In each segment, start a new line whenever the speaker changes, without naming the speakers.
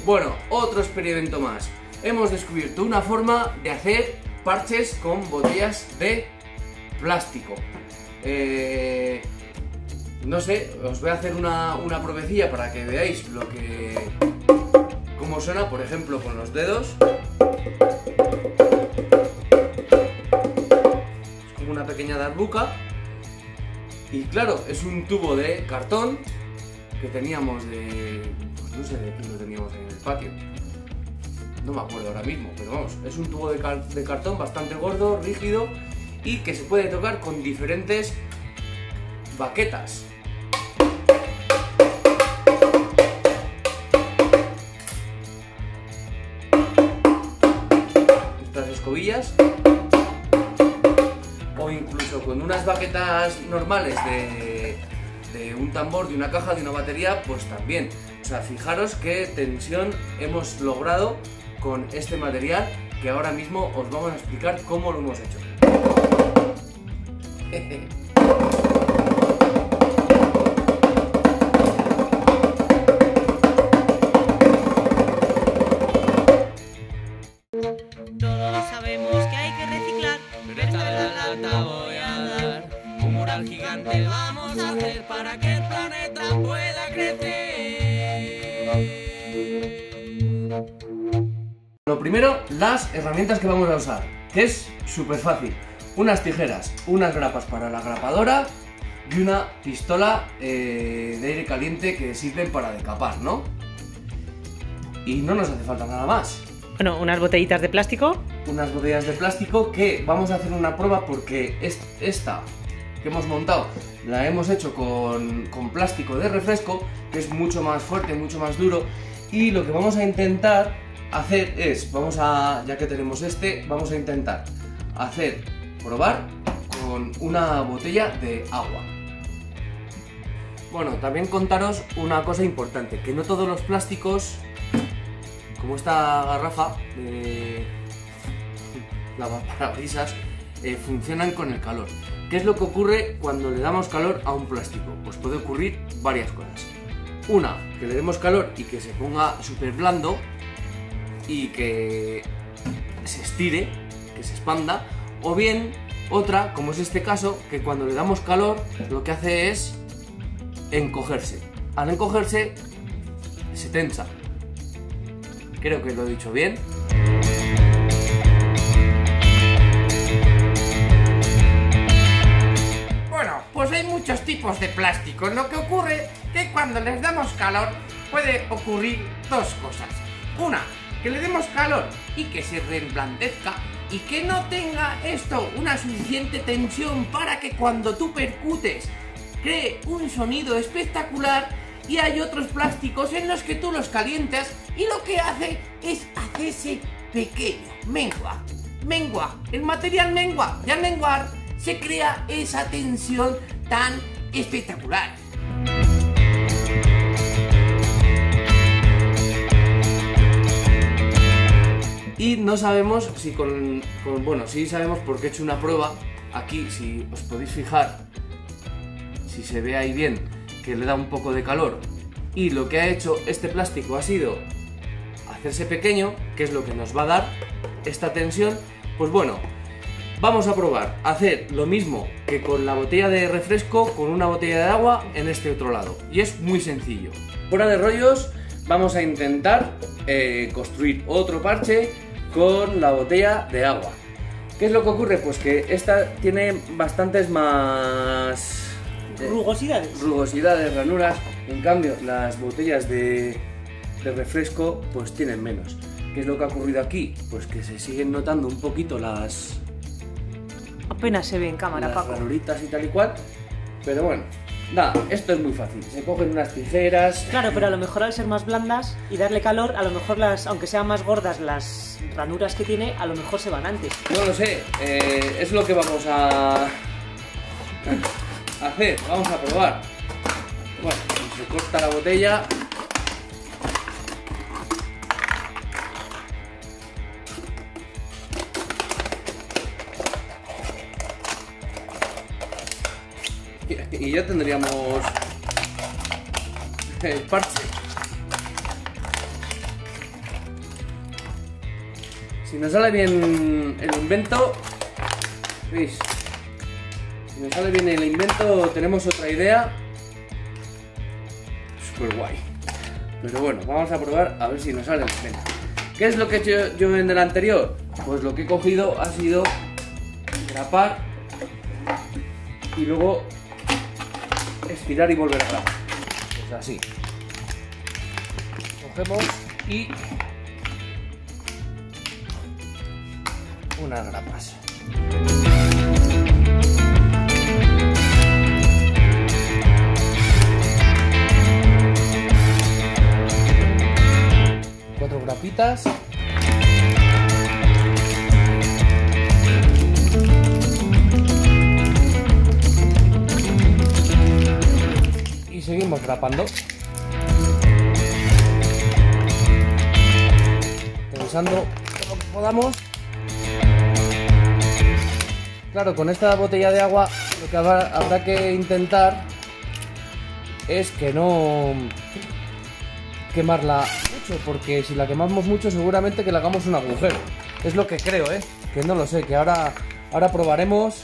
Bueno, otro experimento más. Hemos descubierto una forma de hacer parches con botellas de plástico. No sé, os voy a hacer una pruebecilla para que veáis cómo suena, por ejemplo, con los dedos. Es como una pequeña darbuka. Y claro, es un tubo de cartón que teníamos pues no sé de qué lo teníamos en el patio. No me acuerdo ahora mismo, pero vamos, es un tubo de cartón bastante gordo, rígido y que se puede tocar con diferentes baquetas. Estas escobillas, o incluso con unas baquetas normales de un tambor, de una caja, de una batería, pues también. O sea, fijaros qué tensión hemos logrado con este material, que ahora mismo os vamos a explicar cómo lo hemos hecho.
Todos sabemos que hay que reciclar, pero esta lata voy a dar. Un mural gigante vamos a hacer para que el planeta pueda crecer.
Lo primero, las herramientas que vamos a usar, que es súper fácil. Unas tijeras, unas grapas para la grapadora y una pistola de aire caliente que sirven para decapar, ¿no? Y no nos hace falta nada más.
Bueno, unas botellitas de plástico.
Unas botellas de plástico que vamos a hacer una prueba porque esta que hemos montado la hemos hecho con plástico de refresco, que es mucho más fuerte, mucho más duro. Y lo que vamos a intentar hacer es, ya que tenemos vamos a intentar probar con una botella de agua. Bueno, también contaros una cosa importante, que no todos los plásticos, como esta garrafa de lavaparabrisas, funcionan con el calor. ¿Qué es lo que ocurre cuando le damos calor a un plástico? Pues puede ocurrir varias cosas. Una, que le demos calor y que se ponga súper blando y que se estire, que se expanda. O bien, otra, como es este caso, que cuando le damos calor lo que hace es encogerse. Al encogerse, se tensa. Creo que lo he dicho bien.
Bueno, pues hay muchos tipos de plástico. Lo que ocurre que cuando les damos calor puede ocurrir dos cosas. Una, que le demos calor y que se reblandezca y que no tenga esto una suficiente tensión para que cuando tú percutes cree un sonido espectacular. Y hay otros plásticos en los que tú los calientas y lo que hace es hacerse pequeño, mengua, el material mengua, y al menguar se crea esa tensión tan espectacular.
Y no sabemos si bueno, sí sabemos porque he hecho una prueba aquí, si os podéis fijar, si se ve ahí bien, que le da un poco de calor, y lo que ha hecho este plástico ha sido hacerse pequeño, que es lo que nos va a dar esta tensión. Pues bueno, vamos a probar a hacer lo mismo que con la botella de refresco con una botella de agua en este otro lado, y es muy sencillo. Fuera de rollos, vamos a intentar construir otro parche con la botella de agua. ¿Qué es lo que ocurre? Pues que esta tiene bastantes más rugosidades, ranuras. En cambio, las botellas de refresco pues tienen menos. ¿Qué es lo que ha ocurrido aquí? Pues que se siguen notando un poquito las
Apenas se ve en cámara, Paco.
ranuritas y tal y cual. Pero bueno, nada, esto es muy fácil. Se cogen unas tijeras.
Claro, pero a lo mejor al ser más blandas y darle calor, a lo mejor aunque sean más gordas las ranuras que tiene, a lo mejor se van antes.
No lo sé, es lo que vamos a hacer, vamos a probar. Bueno, se corta la botella. Y ya tendríamos el parche. Si nos sale bien el invento, ¿veis? Si nos sale bien el invento, tenemos otra idea súper guay. Pero bueno, vamos a probar a ver si nos sale el invento. ¿Qué es lo que he hecho yo en el anterior? Pues lo que he cogido ha sido grapar y luego estirar y volver a grapar. Pues así. Cogemos y unas grapas. Cuatro grapitas. Y seguimos grapando. Tensando todo lo que podamos. Claro, con esta botella de agua lo que habrá que intentar es que no quemarla mucho, porque si la quemamos mucho seguramente que le hagamos un agujero. Es lo que creo, que no lo sé, que ahora probaremos.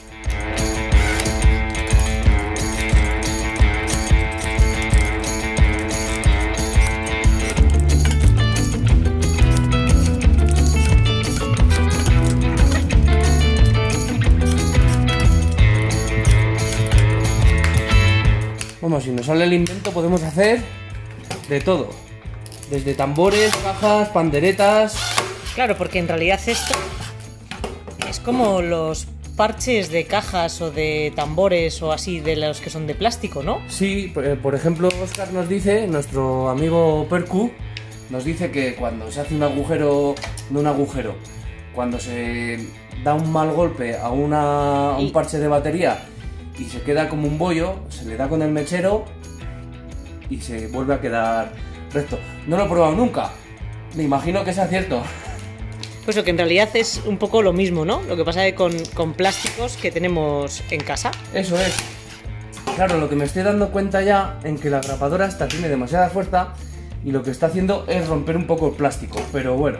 Bueno, si nos sale el invento podemos hacer de todo. Desde tambores, cajas, panderetas.
Claro, porque en realidad esto es como los parches de cajas o de tambores o así de los que son de plástico, ¿no?
Sí, por ejemplo, Óscar nos dice, nuestro amigo Percu, nos dice que cuando se hace un agujero, no un agujero, cuando se da un mal golpe a un parche de batería y se queda como un bollo, se le da con el mechero y se vuelve a quedar recto. No lo he probado nunca, me imagino que sea cierto.
Pues lo que en realidad es un poco lo mismo, ¿no? Lo que pasa es que con plásticos que tenemos en casa.
Eso es. Claro, lo que me estoy dando cuenta ya en que la grapadora esta tiene demasiada fuerza y lo que está haciendo es romper un poco el plástico, pero bueno.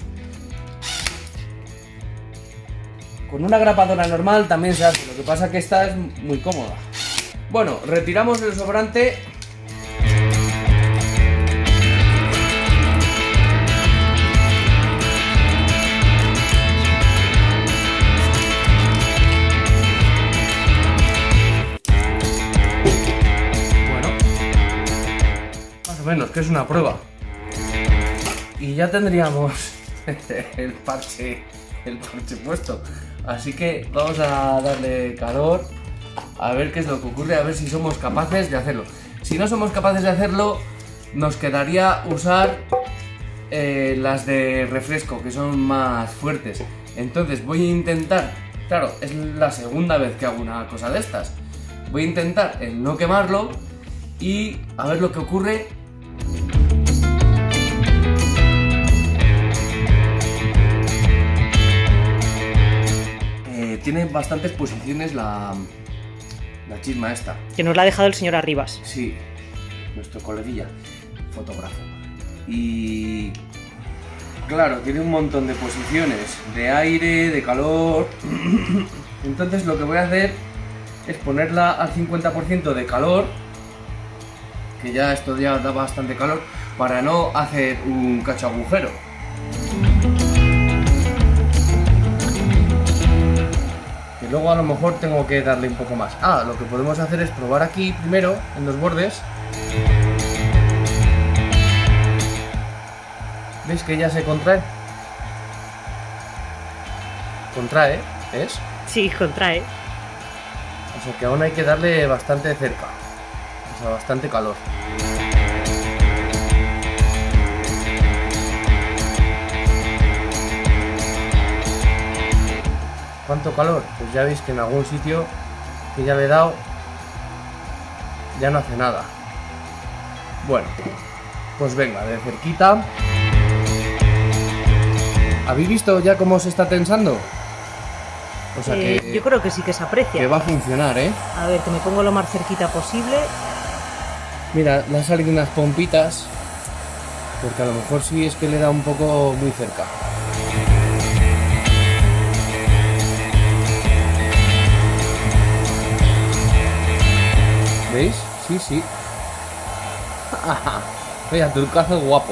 Con una grapadora normal también se hace, lo que pasa que esta es muy cómoda. Bueno, retiramos el sobrante. Bueno, más o menos, que es una prueba. Y ya tendríamos el parche puesto. Así que vamos a darle calor, a ver qué es lo que ocurre, a ver si somos capaces de hacerlo. Si no somos capaces de hacerlo, nos quedaría usar las de refresco, que son más fuertes. Entonces voy a intentar, claro, es la segunda vez que hago una cosa de estas. Voy a intentar el no quemarlo y a ver lo que ocurre. Tiene bastantes posiciones la chisma esta.
Que nos la ha dejado el señor Arribas.
Sí, nuestro coleguilla, fotógrafo. Y claro, tiene un montón de posiciones, de aire, de calor. Entonces lo que voy a hacer es ponerla al 50% de calor, que ya esto ya da bastante calor, para no hacer un cacho agujero. Luego a lo mejor tengo que darle un poco más. Lo que podemos hacer es probar aquí primero, en los bordes. ¿Veis que ya se contrae? Contrae, ¿ves?
Sí, contrae.
O sea que aún hay que darle bastante cerca. O sea, bastante calor. ¿Cuánto calor? Pues ya veis que en algún sitio que ya le he dado ya no hace nada. Bueno, pues venga, de cerquita. ¿Habéis visto ya cómo se está tensando? O sea que
yo creo que sí que se aprecia.
Que va a funcionar, ¿eh?
A ver, que me pongo lo más cerquita posible.
Mira, le han salido unas pompitas, porque a lo mejor sí es que le da un poco muy cerca. ¿Veis? Sí, sí. Vaya, trucazo guapo.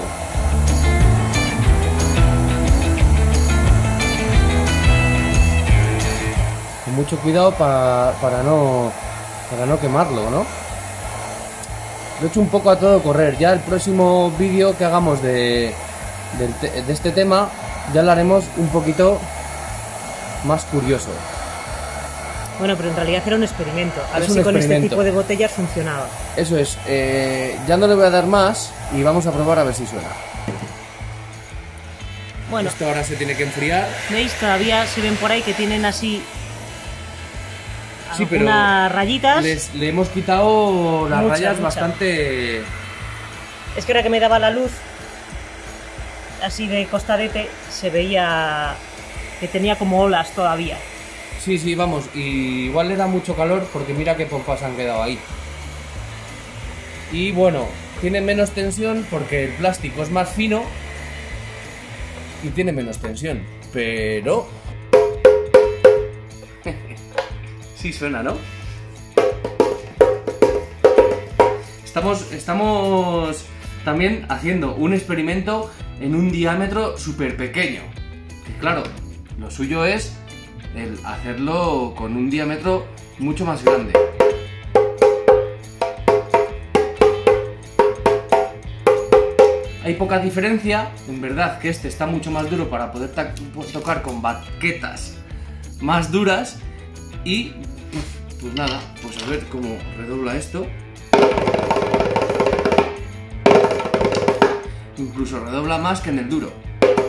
Con mucho cuidado para no quemarlo, ¿no? Lo he hecho un poco a todo correr. Ya el próximo vídeo que hagamos de este tema ya lo haremos un poquito más curioso.
Bueno, pero en realidad era un experimento. A ver
Es un
si con este
experimento.
tipo de botellas funcionaba.
Eso es. Ya no le voy a dar más y vamos a probar a ver si suena.
Bueno,
Esto ahora se tiene que enfriar.
¿veis? Todavía se ven por ahí que tienen así
Sí, pero
unas rayitas.
le hemos quitado las
Muchas,
rayas
muchas.
bastante...
Es que ahora que me daba la luz, así de costadete, se veía que tenía como olas todavía.
Sí, sí, vamos. Y igual le da mucho calor porque mira qué pompas han quedado ahí. Y bueno, tiene menos tensión porque el plástico es más fino y tiene menos tensión. Pero... sí suena, ¿no? Estamos también haciendo un experimento en un diámetro súper pequeño. Que claro, lo suyo es el hacerlo con un diámetro mucho más grande. Hay poca diferencia, en verdad que este está mucho más duro para poder tocar con baquetas más duras y pues nada, pues a ver cómo redobla esto. Incluso redobla más que en el duro.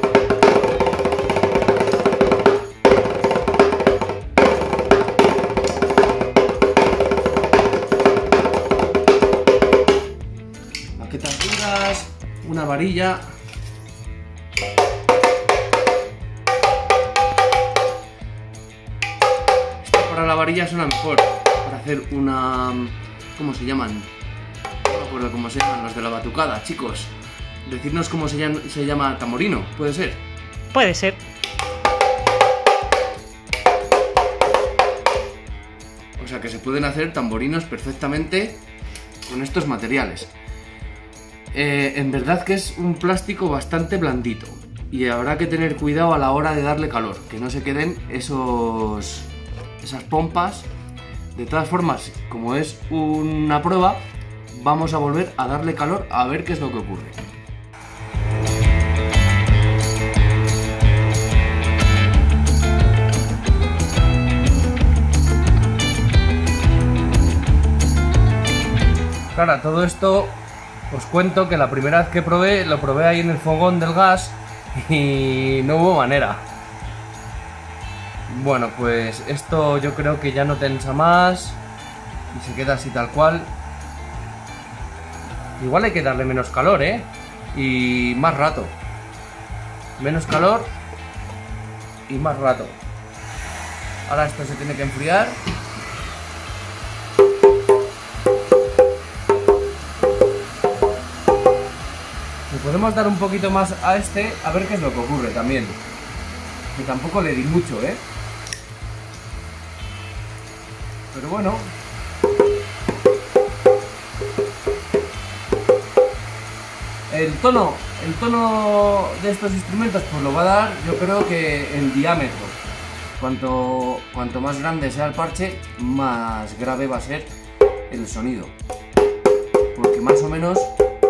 Baquetas duras, una varilla. Esta para la varilla suena mejor. Para hacer una... ¿cómo se llaman? No me acuerdo cómo se llaman los de la batucada, chicos. Decirnos cómo se llama tamborino, ¿puede ser?
Puede ser.
O sea que se pueden hacer tamborinos perfectamente con estos materiales. En verdad que es un plástico bastante blandito y habrá que tener cuidado a la hora de darle calor, que no se queden esas pompas. De todas formas, como es una prueba, vamos a volver a darle calor a ver qué es lo que ocurre. Claro, todo esto os cuento que la primera vez que probé, lo probé ahí en el fogón del gas y no hubo manera. Bueno, pues esto yo creo que ya no tensa más y se queda así tal cual. Igual hay que darle menos calor, ¿eh? Y más rato. Menos calor y más rato. Ahora esto se tiene que enfriar. Le podemos dar un poquito más a este, a ver qué es lo que ocurre también. Que tampoco le di mucho, ¿eh? Pero bueno. El tono de estos instrumentos pues lo va a dar, yo creo que el diámetro. Cuanto más grande sea el parche, más grave va a ser el sonido. Porque más o menos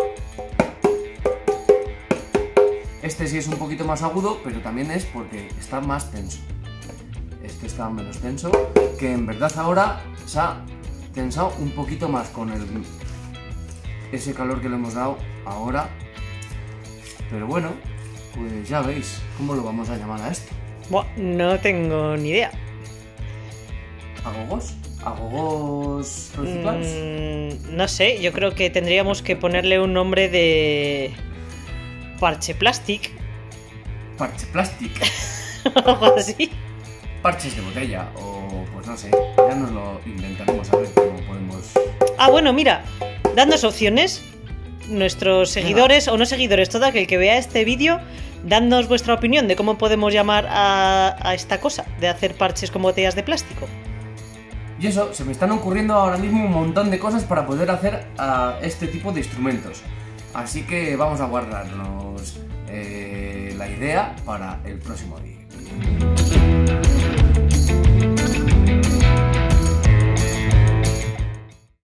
este sí es un poquito más agudo, pero también es porque está más tenso. Este está menos tenso, que en verdad ahora se ha tensado un poquito más con ese calor que le hemos dado ahora. Pero bueno, pues ya veis cómo lo vamos a llamar a esto.
Buah, no tengo ni idea.
¿Agogos? ¿Agogos reciclados?
No sé, yo creo que tendríamos que ponerle un nombre de parche plastic
Parche plastic,
o algo así.
parches de botella o pues no sé, ya nos lo inventaremos a ver cómo podemos...
Ah, bueno, mira, dadnos opciones. Nuestros seguidores o no seguidores, todo aquel que vea este vídeo, dadnos vuestra opinión de cómo podemos llamar a esta cosa de hacer parches con botellas de plástico.
Y eso, se me están ocurriendo ahora mismo un montón de cosas para poder hacer este tipo de instrumentos. Así que vamos a guardarnos la idea para el próximo día.